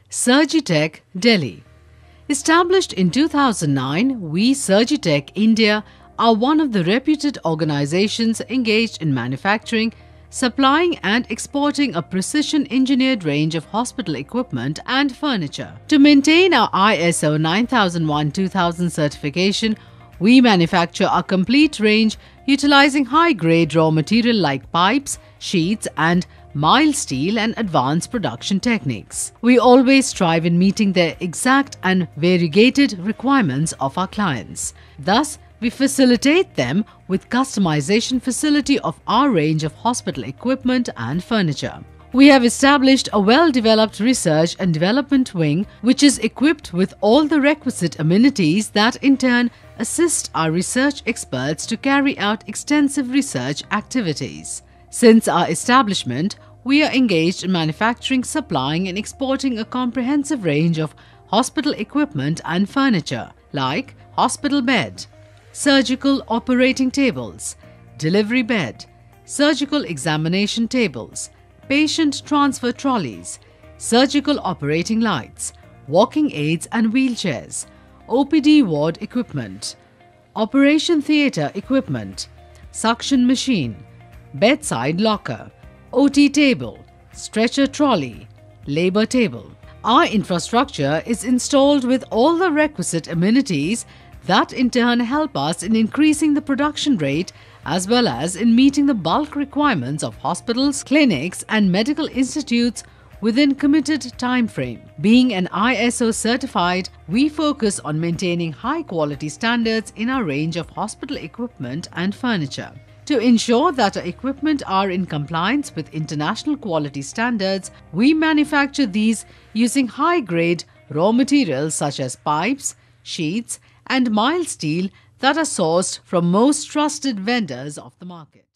Surgitech, Delhi. Established in 2009, we Surgitech India are one of the reputed organizations engaged in manufacturing, supplying and exporting a precision-engineered range of hospital equipment and furniture. To maintain our ISO 9001-2000 certification, we manufacture a complete range utilizing high-grade raw material like pipes, sheets and mild steel and advanced production techniques. We always strive in meeting the exact and variegated requirements of our clients. Thus, we facilitate them with customization facility of our range of hospital equipment and furniture. We have established a well-developed research and development wing which is equipped with all the requisite amenities that in turn assist our research experts to carry out extensive research activities. Since our establishment, we are engaged in manufacturing, supplying and exporting a comprehensive range of hospital equipment and furniture like hospital bed, surgical operating tables, delivery bed, surgical examination tables, patient transfer trolleys, surgical operating lights, walking aids and wheelchairs, OPD ward equipment, operation theatre equipment, suction machine, bedside locker, OT table, stretcher trolley, labor table. Our infrastructure is installed with all the requisite amenities that in turn help us in increasing the production rate as well as in meeting the bulk requirements of hospitals, clinics and medical institutes within committed time frame. Being an ISO certified, we focus on maintaining high quality standards in our range of hospital equipment and furniture. To ensure that our equipment are in compliance with international quality standards, we manufacture these using high-grade raw materials such as pipes, sheets, and mild steel that are sourced from most trusted vendors of the market.